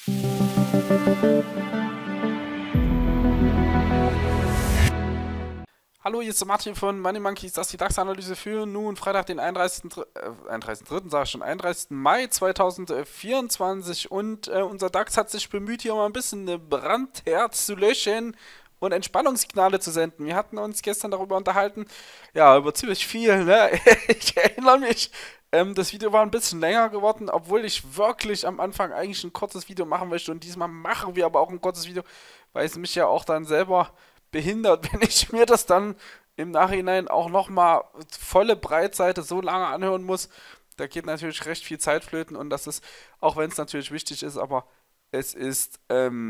Hallo, hier ist der Martin von Money Monkeys, das ist die DAX-Analyse für nun Freitag, den 31.3., sage ich schon, 31. Mai 2024 und unser DAX hat sich bemüht, hier mal ein bisschen eine Brandherd zu löschen und Entspannungssignale zu senden. Wir hatten uns gestern darüber unterhalten, ja, über ziemlich viel, ne? Ich erinnere mich, das Video war ein bisschen länger geworden, obwohl ich wirklich am Anfang eigentlich ein kurzes Video machen möchte und diesmal machen wir aber auch ein kurzes Video, weil es mich ja auch dann selber behindert, wenn ich mir das dann im Nachhinein auch nochmal volle Breitseite so lange anhören muss. Da geht natürlich recht viel Zeit flöten und das ist, auch wenn es natürlich wichtig ist, aber es ist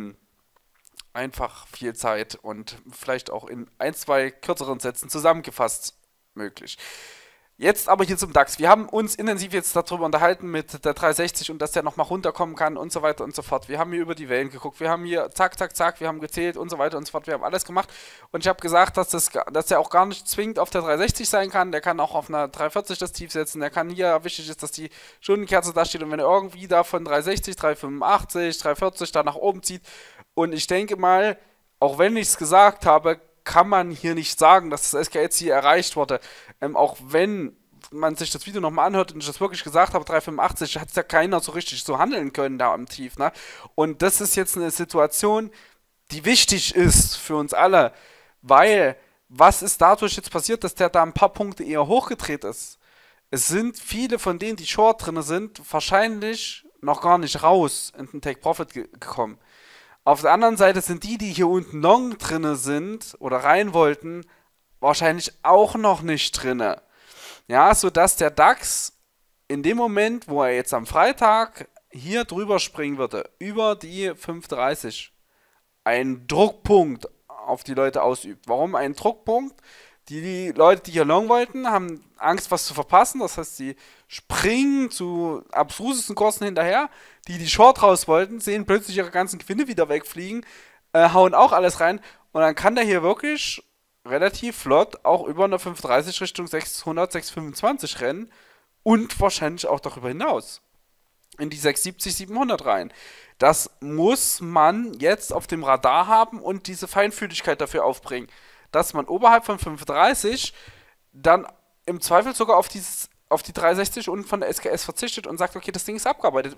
einfach viel Zeit und vielleicht auch in ein, zwei kürzeren Sätzen zusammengefasst möglich. Jetzt aber hier zum DAX. Wir haben uns intensiv jetzt darüber unterhalten mit der 360 und dass der nochmal runterkommen kann und so weiter und so fort. Wir haben hier über die Wellen geguckt, wir haben hier zack, zack, zack, wir haben gezählt und so weiter und so fort. Wir haben alles gemacht und ich habe gesagt, dass der auch gar nicht zwingend auf der 360 sein kann. Der kann auch auf einer 340 das Tief setzen. Der kann hier, wichtig ist, dass die Stundenkerze da steht und wenn er irgendwie da von 360, 385, 340 da nach oben zieht und ich denke mal, auch wenn ich es gesagt habe, kann man hier nicht sagen, dass das SKS-Ziel erreicht wurde. Auch wenn man sich das Video nochmal anhört und ich das wirklich gesagt habe, 385, hat es ja keiner so richtig so handeln können da am Tief. Ne? Und das ist jetzt eine Situation, die wichtig ist für uns alle, weil was ist dadurch jetzt passiert, dass der da ein paar Punkte eher hochgedreht ist? Es sind viele von denen, die Short drin sind, wahrscheinlich noch gar nicht raus in den Take-Profit gekommen. Auf der anderen Seite sind die hier unten long drinne sind oder rein wollten, wahrscheinlich auch noch nicht drinne. Ja, sodass der DAX in dem Moment, wo er jetzt am Freitag hier drüber springen würde, über die 530, einen Druckpunkt auf die Leute ausübt. Warum einen Druckpunkt? Die Leute, die hier long wollten, haben Angst, was zu verpassen. Das heißt, sie springen zu abstrusesten Kursen hinterher. Die Short raus wollten, sehen plötzlich ihre ganzen Gewinne wieder wegfliegen, hauen auch alles rein. Und dann kann der hier wirklich relativ flott auch über eine 530 Richtung 600, 625 rennen. Und wahrscheinlich auch darüber hinaus. In die 670, 700 rein. Das muss man jetzt auf dem Radar haben und diese Feinfühligkeit dafür aufbringen, dass man oberhalb von 35 dann im Zweifel sogar auf die 360 unten von der SKS verzichtet und sagt, okay, das Ding ist abgearbeitet.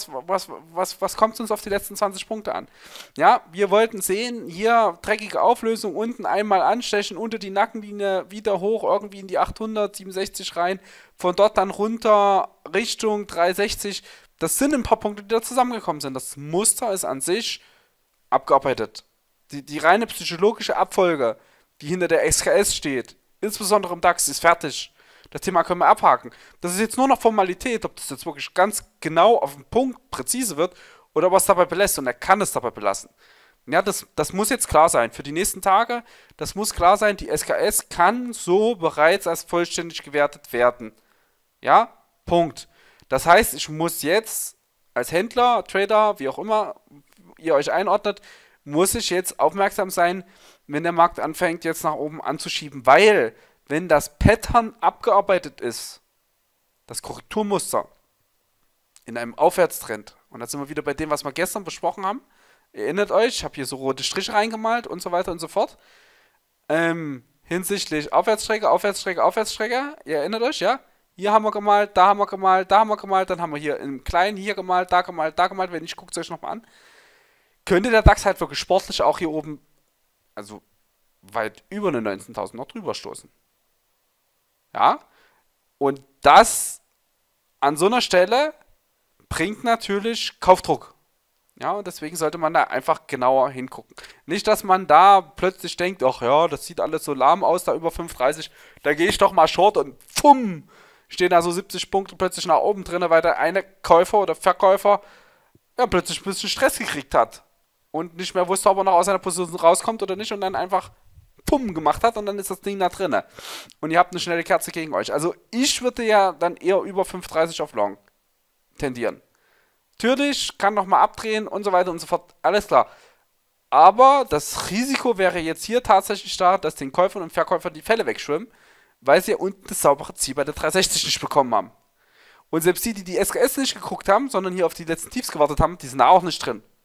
Was kommt uns auf die letzten 20 Punkte an? Ja, wir wollten sehen, hier dreckige Auflösung, unten einmal anstechen, unter die Nackenlinie, wieder hoch, irgendwie in die 867 rein, von dort dann runter Richtung 360. Das sind ein paar Punkte, die da zusammengekommen sind. Das Muster ist an sich abgearbeitet. Die reine psychologische Abfolge, die hinter der SKS steht, insbesondere im DAX, ist fertig. Das Thema können wir abhaken. Das ist jetzt nur noch Formalität, ob das jetzt wirklich ganz genau auf den Punkt präzise wird oder ob er es dabei belässt. Und er kann es dabei belassen. Ja, das muss jetzt klar sein. Für die nächsten Tage, das muss klar sein, die SKS kann so bereits als vollständig gewertet werden. Ja, Punkt. Das heißt, ich muss jetzt als Händler, Trader, wie auch immer ihr euch einordnet, muss ich jetzt aufmerksam sein, wenn der Markt anfängt, jetzt nach oben anzuschieben, weil, wenn das Pattern abgearbeitet ist, das Korrekturmuster in einem Aufwärtstrend, und da sind wir wieder bei dem, was wir gestern besprochen haben, erinnert euch, ich habe hier so rote Striche reingemalt und so weiter und so fort, hinsichtlich Aufwärtsträger, Aufwärtsträger, Aufwärtsträger, ihr erinnert euch, ja? Hier haben wir gemalt, da haben wir gemalt, da haben wir gemalt, dann haben wir hier im Kleinen hier gemalt, da gemalt, wenn nicht, guckt es euch nochmal an. Könnte der DAX halt wirklich sportlich auch hier oben, also weit über eine 19.000 noch drüber stoßen. Ja? Und das an so einer Stelle bringt natürlich Kaufdruck. Ja, und deswegen sollte man da einfach genauer hingucken. Nicht, dass man da plötzlich denkt, ach ja, das sieht alles so lahm aus, da über 5,30, da gehe ich doch mal short und pfumm, stehen da so 70 Punkte plötzlich nach oben drin, weil der eine Käufer oder Verkäufer ja plötzlich ein bisschen Stress gekriegt hat. Und nicht mehr wusste, ob er noch aus seiner Position rauskommt oder nicht und dann einfach Pum gemacht hat und dann ist das Ding da drin. Und ihr habt eine schnelle Kerze gegen euch. Also ich würde ja dann eher über 5,30 auf Long tendieren. Natürlich, kann nochmal abdrehen und so weiter und so fort. Alles klar. Aber das Risiko wäre jetzt hier tatsächlich da, dass den Käufern und Verkäufern die Fälle wegschwimmen, weil sie ja unten das saubere Ziel bei der 360 nicht bekommen haben. Und selbst die SKS nicht geguckt haben, sondern hier auf die letzten Tiefs gewartet haben, die sind da auch nicht drin.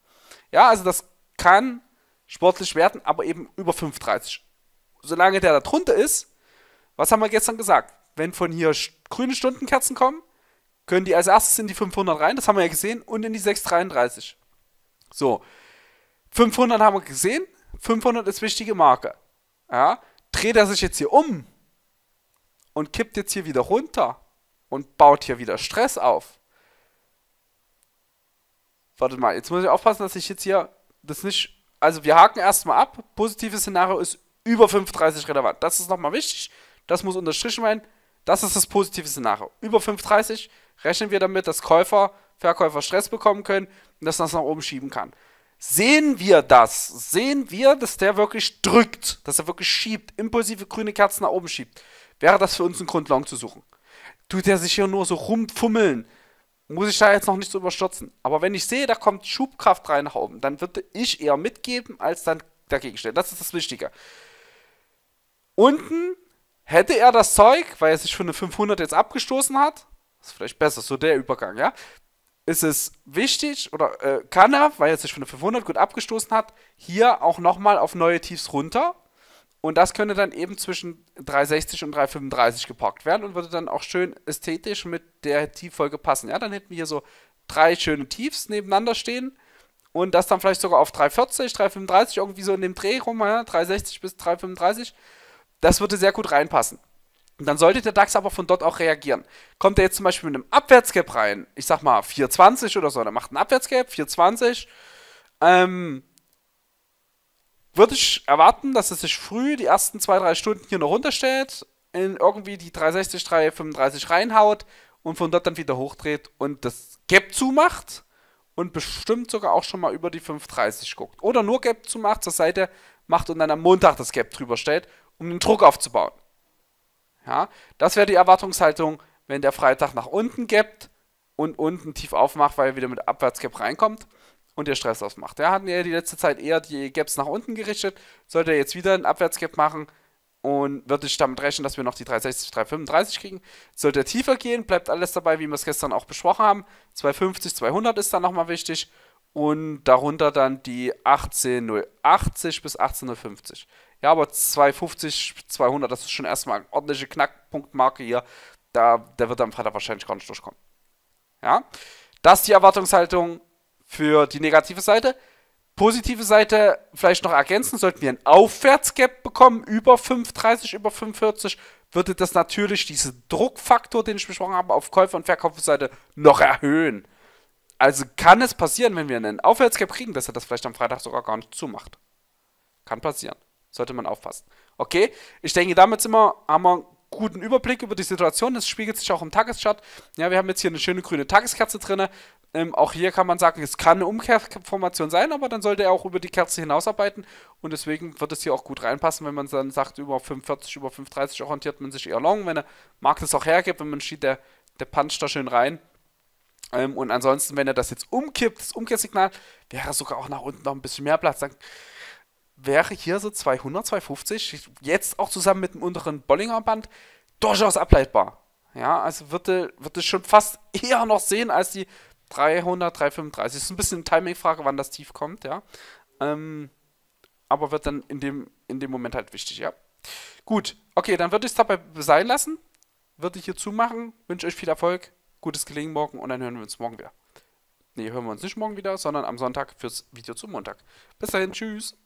Ja, also das kann sportlich werden, aber eben über 5,30. Solange der da drunter ist, was haben wir gestern gesagt? Wenn von hier grüne Stundenkerzen kommen, können die als erstes in die 500 rein, das haben wir ja gesehen, und in die 6,33. So, 500 haben wir gesehen, 500 ist wichtige Marke. Ja, dreht er sich jetzt hier um und kippt jetzt hier wieder runter und baut hier wieder Stress auf. Warte mal, jetzt muss ich aufpassen, dass ich jetzt hier das nicht. Also wir haken erstmal ab. Positives Szenario ist über 5,30 relevant. Das ist nochmal wichtig. Das muss unterstrichen werden. Das ist das positive Szenario. Über 5,30 rechnen wir damit, dass Verkäufer Stress bekommen können und dass das nach oben schieben kann. Sehen wir das? Sehen wir, dass der wirklich drückt, dass er wirklich schiebt, impulsive grüne Kerzen nach oben schiebt? Wäre das für uns ein Grund, Long zu suchen? Tut er sich hier nur so rumfummeln? Muss ich da jetzt noch nicht so überstürzen. Aber wenn ich sehe, da kommt Schubkraft rein nach oben, dann würde ich eher mitgeben, als dann dagegen stellen. Das ist das Wichtige. Unten hätte er das Zeug, weil er sich für eine 500 jetzt abgestoßen hat, ist vielleicht besser, so der Übergang, ja, ist es wichtig, oder kann er, weil er sich für eine 500 gut abgestoßen hat, hier auch nochmal auf neue Tiefs runter. Und das könnte dann eben zwischen 3,60 und 3,35 geparkt werden und würde dann auch schön ästhetisch mit der Tieffolge passen. Ja, dann hätten wir hier so 3 schöne Tiefs nebeneinander stehen und das dann vielleicht sogar auf 3,40, 3,35, irgendwie so in dem Dreh rum, ja, 3,60 bis 3,35. Das würde sehr gut reinpassen. Und dann sollte der DAX aber von dort auch reagieren. Kommt er jetzt zum Beispiel mit einem Abwärtsgap rein, ich sag mal 4,20 oder so, dann macht ein Abwärtsgap, 4,20, würde ich erwarten, dass es sich früh die ersten 2-3 Stunden hier noch runterstellt, in irgendwie die 360, 335 reinhaut und von dort dann wieder hochdreht und das Gap zumacht und bestimmt sogar auch schon mal über die 530 guckt. Oder nur Gap zumacht, zur Seite macht und dann am Montag das Gap drüber stellt, um den Druck aufzubauen. Ja, das wäre die Erwartungshaltung, wenn der Freitag nach unten gapt und unten tief aufmacht, weil er wieder mit Abwärtsgap reinkommt und der Stress ausmacht. Der hat ja die letzte Zeit eher die Gaps nach unten gerichtet, sollte er jetzt wieder einen Abwärtsgap machen und würde ich damit rechnen, dass wir noch die 360, 335 kriegen. Sollte er tiefer gehen, bleibt alles dabei, wie wir es gestern auch besprochen haben. 250, 200 ist dann nochmal wichtig und darunter dann die 18,080 bis 18,050. Ja, aber 250, 200, das ist schon erstmal eine ordentliche Knackpunktmarke hier. Der wird am Freitag wahrscheinlich gar nicht durchkommen. Ja, das ist die Erwartungshaltung für die negative Seite. Positive Seite vielleicht noch ergänzen, sollten wir ein Aufwärtsgap bekommen, über 5,30, über 5,40, würde das natürlich diesen Druckfaktor, den ich besprochen habe, auf Käufer- und Verkaufsseite noch erhöhen. Also kann es passieren, wenn wir einen Aufwärtsgap kriegen, dass er das vielleicht am Freitag sogar gar nicht zumacht. Kann passieren. Sollte man aufpassen. Okay, ich denke, damit haben wir einen guten Überblick über die Situation. Das spiegelt sich auch im Tageschart. Ja, wir haben jetzt hier eine schöne grüne Tageskerze drin. Auch hier kann man sagen, es kann eine Umkehrformation sein, aber dann sollte er auch über die Kerze hinausarbeiten. Und deswegen wird es hier auch gut reinpassen, wenn man dann sagt, über 5,40, über 5,30 orientiert man sich eher long. Wenn der Markt es auch hergibt, wenn man sieht, der puncht da schön rein. Und ansonsten, wenn er das jetzt umkippt, das Umkehrsignal, wäre sogar auch nach unten noch ein bisschen mehr Platz. Dann wäre hier so 200, 250, jetzt auch zusammen mit dem unteren Bollinger Band, durchaus ableitbar. Ja, also würde es schon fast eher noch sehen als die 300, 335. Ist ein bisschen eine Timing-Frage, wann das tief kommt, ja. Aber wird dann in dem Moment halt wichtig, ja. Gut, okay, dann würde ich es dabei sein lassen. Würde ich hier zumachen. Wünsche euch viel Erfolg, gutes Gelingen morgen und dann hören wir uns morgen wieder. Nee, hören wir uns nicht morgen wieder, sondern am Sonntag fürs Video zum Montag. Bis dahin, tschüss.